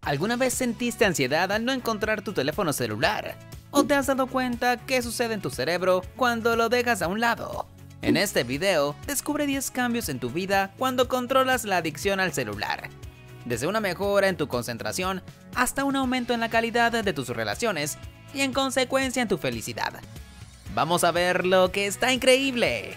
¿Alguna vez sentiste ansiedad al no encontrar tu teléfono celular? ¿O te has dado cuenta qué sucede en tu cerebro cuando lo dejas a un lado? En este video, descubre 10 cambios en tu vida cuando controlas la adicción al celular. Desde una mejora en tu concentración hasta un aumento en la calidad de tus relaciones y en consecuencia en tu felicidad. Vamos a ver lo que está increíble.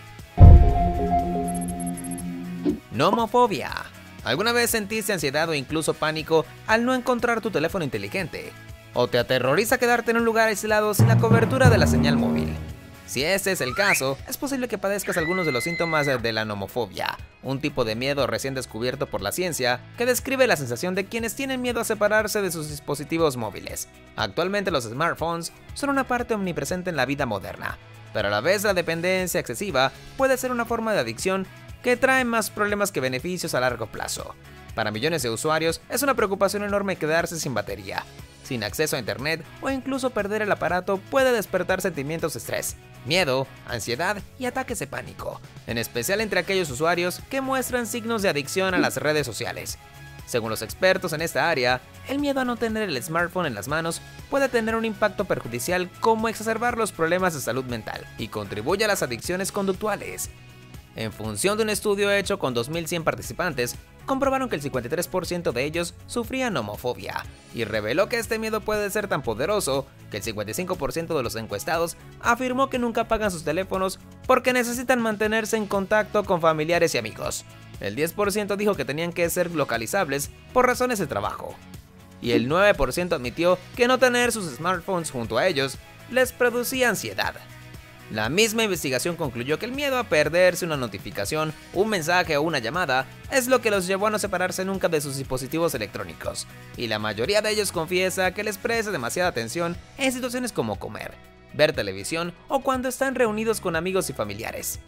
Nomofobia. ¿Alguna vez sentiste ansiedad o incluso pánico al no encontrar tu teléfono inteligente? ¿O te aterroriza quedarte en un lugar aislado sin la cobertura de la señal móvil? Si ese es el caso, es posible que padezcas algunos de los síntomas de la nomofobia, un tipo de miedo recién descubierto por la ciencia que describe la sensación de quienes tienen miedo a separarse de sus dispositivos móviles. Actualmente los smartphones son una parte omnipresente en la vida moderna, pero a la vez la dependencia excesiva puede ser una forma de adicción que trae más problemas que beneficios a largo plazo. Para millones de usuarios es una preocupación enorme quedarse sin batería, sin acceso a internet o incluso perder el aparato puede despertar sentimientos de estrés, miedo, ansiedad y ataques de pánico, en especial entre aquellos usuarios que muestran signos de adicción a las redes sociales. Según los expertos en esta área, el miedo a no tener el smartphone en las manos puede tener un impacto perjudicial como exacerbar los problemas de salud mental y contribuye a las adicciones conductuales. En función de un estudio hecho con 2.100 participantes, comprobaron que el 53% de ellos sufrían nomofobia y reveló que este miedo puede ser tan poderoso que el 55% de los encuestados afirmó que nunca apagan sus teléfonos porque necesitan mantenerse en contacto con familiares y amigos. El 10% dijo que tenían que ser localizables por razones de trabajo. Y el 9% admitió que no tener sus smartphones junto a ellos les producía ansiedad. La misma investigación concluyó que el miedo a perderse una notificación, un mensaje o una llamada es lo que los llevó a no separarse nunca de sus dispositivos electrónicos, y la mayoría de ellos confiesa que les presta demasiada atención en situaciones como comer, ver televisión o cuando están reunidos con amigos y familiares.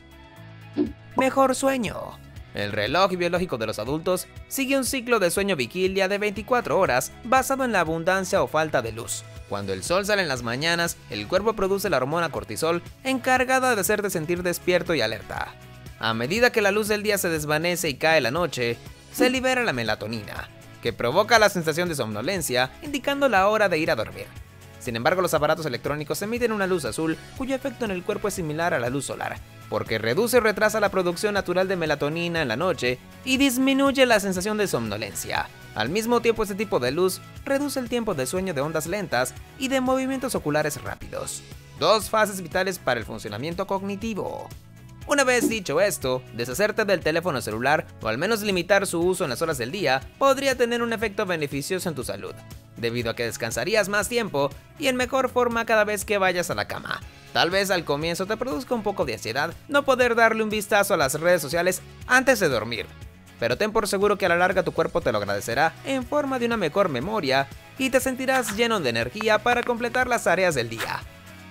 Mejor sueño. El reloj biológico de los adultos sigue un ciclo de sueño-vigilia de 24 horas basado en la abundancia o falta de luz. Cuando el sol sale en las mañanas, el cuerpo produce la hormona cortisol encargada de hacerte sentir despierto y alerta. A medida que la luz del día se desvanece y cae la noche, se libera la melatonina, que provoca la sensación de somnolencia, indicando la hora de ir a dormir. Sin embargo, los aparatos electrónicos emiten una luz azul cuyo efecto en el cuerpo es similar a la luz solar, porque reduce o retrasa la producción natural de melatonina en la noche y disminuye la sensación de somnolencia. Al mismo tiempo, este tipo de luz reduce el tiempo de sueño de ondas lentas y de movimientos oculares rápidos, dos fases vitales para el funcionamiento cognitivo. Una vez dicho esto, deshacerte del teléfono celular o al menos limitar su uso en las horas del día podría tener un efecto beneficioso en tu salud, debido a que descansarías más tiempo y en mejor forma cada vez que vayas a la cama. Tal vez al comienzo te produzca un poco de ansiedad no poder darle un vistazo a las redes sociales antes de dormir, pero ten por seguro que a la larga tu cuerpo te lo agradecerá en forma de una mejor memoria y te sentirás lleno de energía para completar las tareas del día.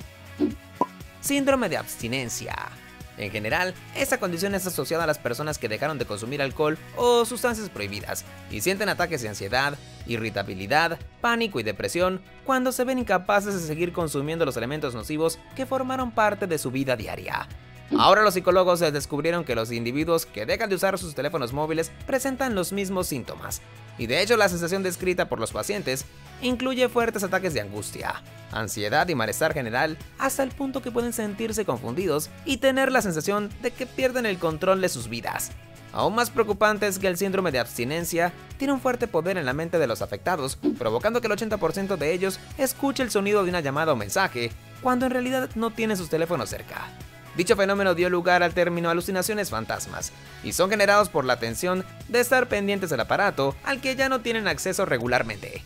Síndrome de abstinencia. En general, esta condición es asociada a las personas que dejaron de consumir alcohol o sustancias prohibidas y sienten ataques de ansiedad, irritabilidad, pánico y depresión cuando se ven incapaces de seguir consumiendo los elementos nocivos que formaron parte de su vida diaria. Ahora los psicólogos descubrieron que los individuos que dejan de usar sus teléfonos móviles presentan los mismos síntomas, y de hecho la sensación descrita por los pacientes incluye fuertes ataques de angustia, ansiedad y malestar general, hasta el punto que pueden sentirse confundidos y tener la sensación de que pierden el control de sus vidas. Aún más preocupante es que el síndrome de abstinencia tiene un fuerte poder en la mente de los afectados, provocando que el 80% de ellos escuche el sonido de una llamada o mensaje, cuando en realidad no tienen sus teléfonos cerca. Dicho fenómeno dio lugar al término alucinaciones fantasmas, y son generados por la tensión de estar pendientes del aparato al que ya no tienen acceso regularmente.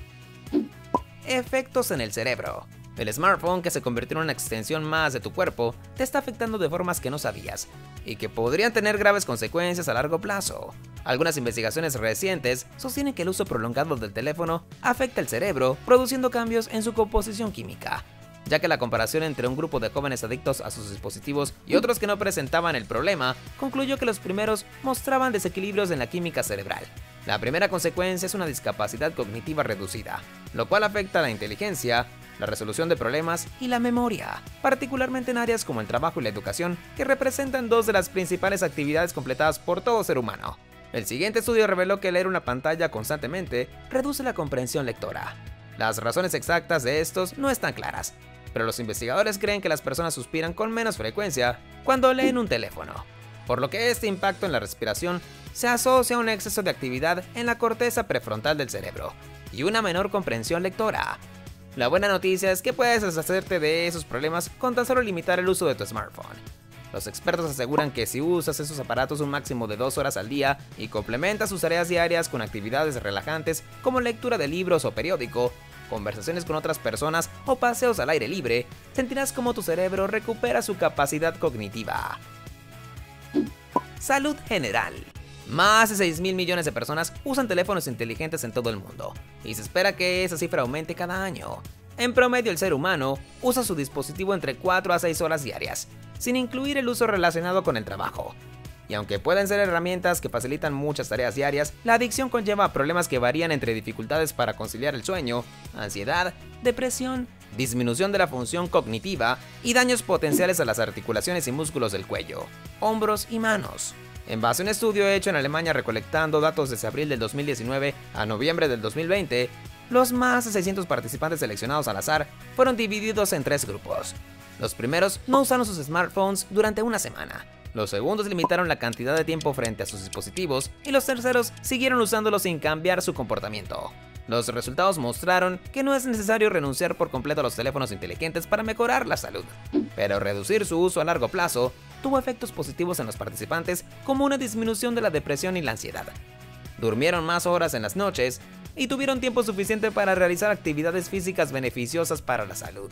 Efectos en el cerebro. El smartphone, que se convirtió en una extensión más de tu cuerpo, te está afectando de formas que no sabías, y que podrían tener graves consecuencias a largo plazo. Algunas investigaciones recientes sostienen que el uso prolongado del teléfono afecta el cerebro, produciendo cambios en su composición química, ya que la comparación entre un grupo de jóvenes adictos a sus dispositivos y otros que no presentaban el problema concluyó que los primeros mostraban desequilibrios en la química cerebral. La primera consecuencia es una discapacidad cognitiva reducida, lo cual afecta la inteligencia, la resolución de problemas y la memoria, particularmente en áreas como el trabajo y la educación, que representan dos de las principales actividades completadas por todo ser humano. El siguiente estudio reveló que leer una pantalla constantemente reduce la comprensión lectora. Las razones exactas de estos no están claras, pero los investigadores creen que las personas suspiran con menos frecuencia cuando leen un teléfono, por lo que este impacto en la respiración se asocia a un exceso de actividad en la corteza prefrontal del cerebro y una menor comprensión lectora. La buena noticia es que puedes deshacerte de esos problemas con tan solo limitar el uso de tu smartphone. Los expertos aseguran que si usas esos aparatos un máximo de 2 horas al día y complementas sus tareas diarias con actividades relajantes como lectura de libros o periódico, conversaciones con otras personas o paseos al aire libre, sentirás como tu cerebro recupera su capacidad cognitiva. Salud general. Más de 6.000 millones de personas usan teléfonos inteligentes en todo el mundo, y se espera que esa cifra aumente cada año. En promedio, el ser humano usa su dispositivo entre 4 a 6 horas diarias, sin incluir el uso relacionado con el trabajo. Y aunque pueden ser herramientas que facilitan muchas tareas diarias, la adicción conlleva problemas que varían entre dificultades para conciliar el sueño, ansiedad, depresión, disminución de la función cognitiva y daños potenciales a las articulaciones y músculos del cuello, hombros y manos. En base a un estudio hecho en Alemania recolectando datos desde abril del 2019 a noviembre del 2020, los más de 600 participantes seleccionados al azar fueron divididos en 3 grupos. Los primeros no usaron sus smartphones durante una semana. Los segundos limitaron la cantidad de tiempo frente a sus dispositivos y los terceros siguieron usándolos sin cambiar su comportamiento. Los resultados mostraron que no es necesario renunciar por completo a los teléfonos inteligentes para mejorar la salud, pero reducir su uso a largo plazo tuvo efectos positivos en los participantes como una disminución de la depresión y la ansiedad. Durmieron más horas en las noches y tuvieron tiempo suficiente para realizar actividades físicas beneficiosas para la salud.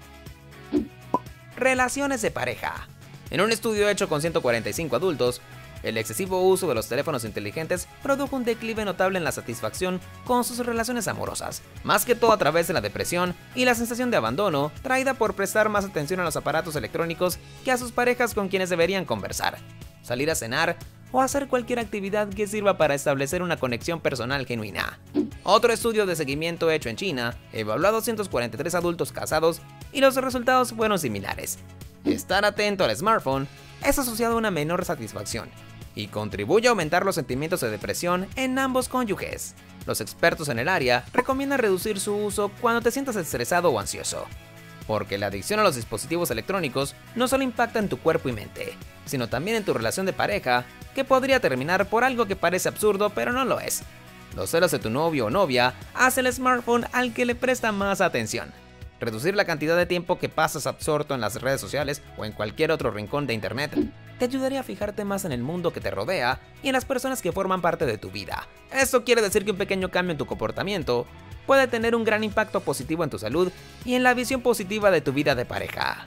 Relaciones de pareja. En un estudio hecho con 145 adultos, el excesivo uso de los teléfonos inteligentes produjo un declive notable en la satisfacción con sus relaciones amorosas, más que todo a través de la depresión y la sensación de abandono traída por prestar más atención a los aparatos electrónicos que a sus parejas con quienes deberían conversar, salir a cenar o hacer cualquier actividad que sirva para establecer una conexión personal genuina. Otro estudio de seguimiento hecho en China evaluó a 243 adultos casados y los resultados fueron similares. Estar atento al smartphone es asociado a una menor satisfacción y contribuye a aumentar los sentimientos de depresión en ambos cónyuges. Los expertos en el área recomiendan reducir su uso cuando te sientas estresado o ansioso, porque la adicción a los dispositivos electrónicos no solo impacta en tu cuerpo y mente, sino también en tu relación de pareja, que podría terminar por algo que parece absurdo pero no lo es. Los celos de tu novio o novia hace el smartphone al que le presta más atención. Reducir la cantidad de tiempo que pasas absorto en las redes sociales o en cualquier otro rincón de internet te ayudaría a fijarte más en el mundo que te rodea y en las personas que forman parte de tu vida. Esto quiere decir que un pequeño cambio en tu comportamiento puede tener un gran impacto positivo en tu salud y en la visión positiva de tu vida de pareja.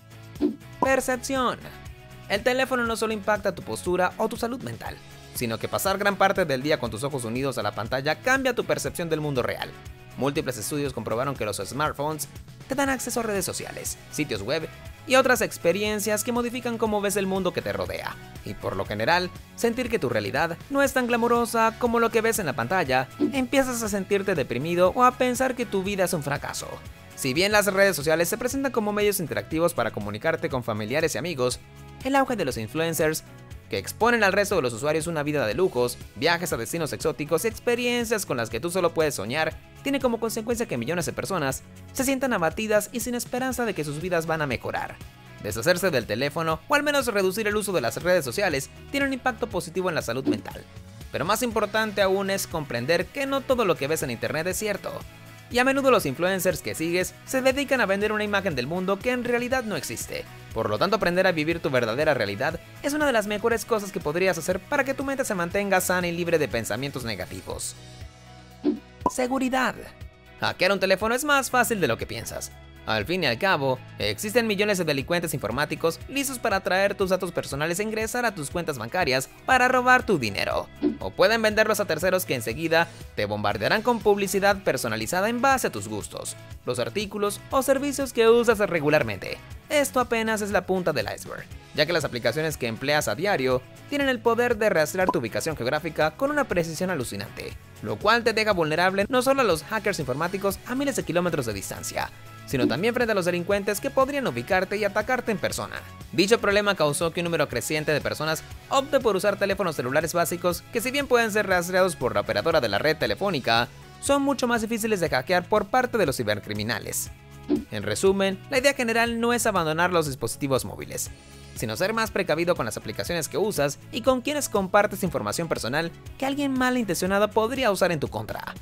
Percepción. El teléfono no solo impacta tu postura o tu salud mental, sino que pasar gran parte del día con tus ojos unidos a la pantalla cambia tu percepción del mundo real. Múltiples estudios comprobaron que los smartphones te dan acceso a redes sociales, sitios web y otras experiencias que modifican cómo ves el mundo que te rodea. Y por lo general, sentir que tu realidad no es tan glamurosa como lo que ves en la pantalla, empiezas a sentirte deprimido o a pensar que tu vida es un fracaso. Si bien las redes sociales se presentan como medios interactivos para comunicarte con familiares y amigos, el auge de los influencers que exponen al resto de los usuarios una vida de lujos, viajes a destinos exóticos y experiencias con las que tú solo puedes soñar, tiene como consecuencia que millones de personas se sientan abatidas y sin esperanza de que sus vidas van a mejorar. Deshacerse del teléfono o al menos reducir el uso de las redes sociales tiene un impacto positivo en la salud mental. Pero más importante aún es comprender que no todo lo que ves en internet es cierto. Y a menudo los influencers que sigues se dedican a vender una imagen del mundo que en realidad no existe. Por lo tanto, aprender a vivir tu verdadera realidad es una de las mejores cosas que podrías hacer para que tu mente se mantenga sana y libre de pensamientos negativos. Seguridad. Hackear un teléfono es más fácil de lo que piensas. Al fin y al cabo, existen millones de delincuentes informáticos listos para traer tus datos personales e ingresar a tus cuentas bancarias para robar tu dinero. O pueden venderlos a terceros que enseguida te bombardearán con publicidad personalizada en base a tus gustos, los artículos o servicios que usas regularmente. Esto apenas es la punta del iceberg, ya que las aplicaciones que empleas a diario tienen el poder de rastrear tu ubicación geográfica con una precisión alucinante, lo cual te deja vulnerable no solo a los hackers informáticos a miles de kilómetros de distancia, sino también frente a los delincuentes que podrían ubicarte y atacarte en persona. Dicho problema causó que un número creciente de personas opte por usar teléfonos celulares básicos que, si bien pueden ser rastreados por la operadora de la red telefónica, son mucho más difíciles de hackear por parte de los cibercriminales. En resumen, la idea general no es abandonar los dispositivos móviles, sino ser más precavido con las aplicaciones que usas y con quienes compartes información personal que alguien malintencionado podría usar en tu contra.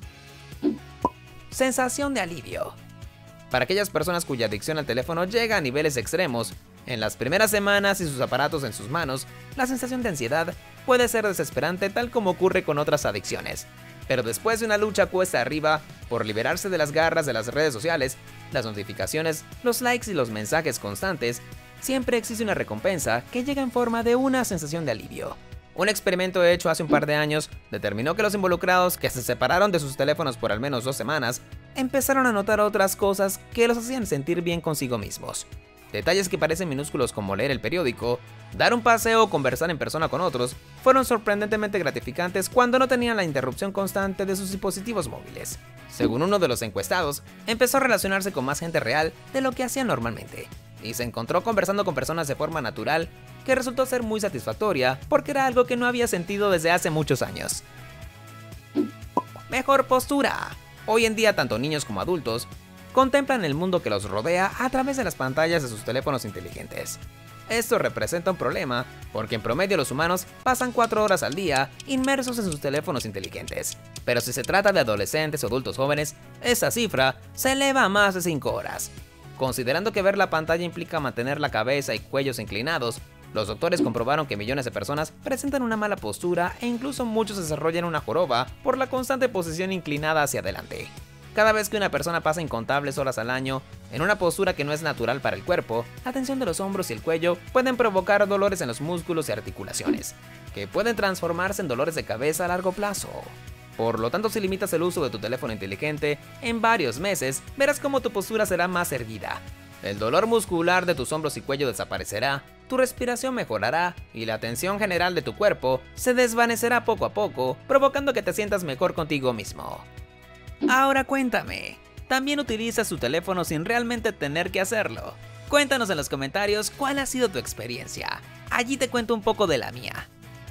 Sensación de alivio. Para aquellas personas cuya adicción al teléfono llega a niveles extremos, en las primeras semanas y sus aparatos en sus manos, la sensación de ansiedad puede ser desesperante, tal como ocurre con otras adicciones. Pero después de una lucha cuesta arriba por liberarse de las garras de las redes sociales, las notificaciones, los likes y los mensajes constantes, siempre existe una recompensa que llega en forma de una sensación de alivio. Un experimento hecho hace un par de años determinó que los involucrados, que se separaron de sus teléfonos por al menos 2 semanas, empezaron a notar otras cosas que los hacían sentir bien consigo mismos. Detalles que parecen minúsculos, como leer el periódico, dar un paseo o conversar en persona con otros, fueron sorprendentemente gratificantes cuando no tenían la interrupción constante de sus dispositivos móviles. Según uno de los encuestados, empezó a relacionarse con más gente real de lo que hacía normalmente, y se encontró conversando con personas de forma natural, que resultó ser muy satisfactoria porque era algo que no había sentido desde hace muchos años. Mejor postura. Hoy en día, tanto niños como adultos contemplan el mundo que los rodea a través de las pantallas de sus teléfonos inteligentes. Esto representa un problema porque en promedio los humanos pasan 4 horas al día inmersos en sus teléfonos inteligentes, pero si se trata de adolescentes o adultos jóvenes, esa cifra se eleva a más de 5 horas. Considerando que ver la pantalla implica mantener la cabeza y cuellos inclinados, los doctores comprobaron que millones de personas presentan una mala postura e incluso muchos desarrollan una joroba por la constante posición inclinada hacia adelante. Cada vez que una persona pasa incontables horas al año en una postura que no es natural para el cuerpo, la tensión de los hombros y el cuello pueden provocar dolores en los músculos y articulaciones, que pueden transformarse en dolores de cabeza a largo plazo. Por lo tanto, si limitas el uso de tu teléfono inteligente, en varios meses verás cómo tu postura será más erguida. El dolor muscular de tus hombros y cuello desaparecerá, tu respiración mejorará y la tensión general de tu cuerpo se desvanecerá poco a poco, provocando que te sientas mejor contigo mismo. Ahora cuéntame, ¿también utilizas tu teléfono sin realmente tener que hacerlo? Cuéntanos en los comentarios cuál ha sido tu experiencia. Allí te cuento un poco de la mía.